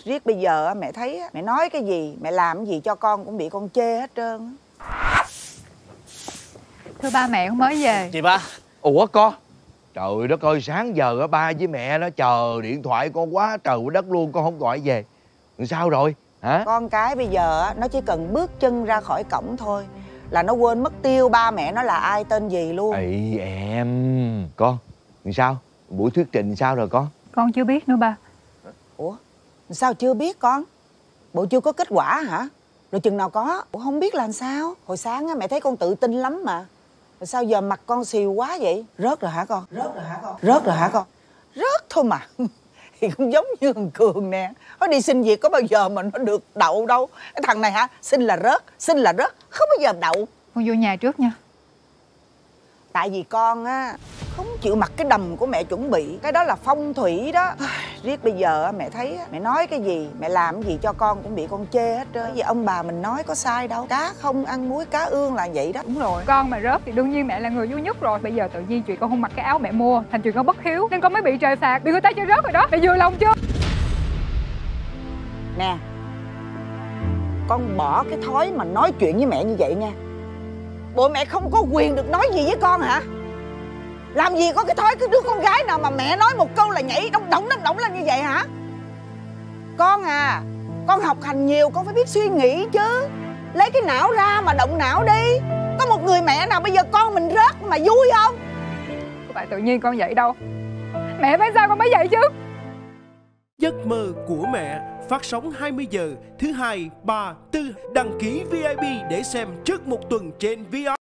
Riết bây giờ mẹ thấy mẹ nói cái gì, mẹ làm cái gì cho con cũng bị con chê hết trơn. Thưa ba, mẹ con mới về. Chị ba. Ủa con? Trời đất ơi, sáng giờ ba với mẹ nó chờ điện thoại con quá trời quá đất luôn, con không gọi về. Sao rồi hả? Con cái bây giờ nó chỉ cần bước chân ra khỏi cổng thôi là nó quên mất tiêu ba mẹ nó là ai, tên gì luôn. Ê em, con sao? Buổi thuyết trình sao rồi con? Con chưa biết nữa ba. Ủa sao chưa biết con? Bộ chưa có kết quả hả? Rồi chừng nào có? Ủa không biết là sao? Hồi sáng mẹ thấy con tự tin lắm mà. Rồi sao giờ mặt con xìu quá vậy? Rớt rồi hả con? Rớt rồi hả con? Rớt rồi hả con? Rớt thôi mà. Thì cũng giống như thằng Cường nè, nó đi xin việc có bao giờ mà nó được đậu đâu. Cái thằng này hả, xin là rớt, xin là rớt, không bao giờ đậu. Con vô nhà trước nha. Tại vì con á không chịu mặc cái đầm của mẹ chuẩn bị. Cái đó là phong thủy đó. Riết bây giờ mẹ thấy mẹ nói cái gì, mẹ làm cái gì cho con cũng bị con chê hết trơn. Vì ông bà mình nói có sai đâu. Cá không ăn muối cá ương là vậy đó. Đúng rồi, con mà rớt thì đương nhiên mẹ là người duy nhất rồi. Bây giờ tự nhiên chuyện con không mặc cái áo mẹ mua, thành chuyện con bất hiếu nên con mới bị trời phạt, bị người ta cho rớt rồi đó. Mẹ vừa lòng chưa? Nè, con bỏ cái thói mà nói chuyện với mẹ như vậy nha. Bộ mẹ không có quyền được nói gì với con hả? Làm gì có cái thói cái đứa con gái nào mà mẹ nói một câu là nhảy đong đỏng lên như vậy hả? Con à, con học hành nhiều con phải biết suy nghĩ chứ. Lấy cái não ra mà động não đi. Có một người mẹ nào bây giờ con mình rớt mà vui không? Không phải tự nhiên con vậy đâu. Mẹ phải sao con mới vậy chứ? Giấc mơ của mẹ phát sóng 20 giờ thứ hai, 3, 4. Đăng ký VIP để xem trước một tuần trên VR.